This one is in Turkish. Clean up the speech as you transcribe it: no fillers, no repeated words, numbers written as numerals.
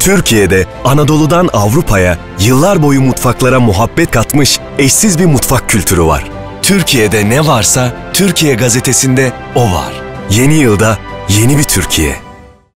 Türkiye'de Anadolu'dan Avrupa'ya yıllar boyu mutfaklara muhabbet katmış eşsiz bir mutfak kültürü var. Türkiye'de ne varsa Türkiye Gazetesi'nde o var. Yeni yılda yeni bir Türkiye.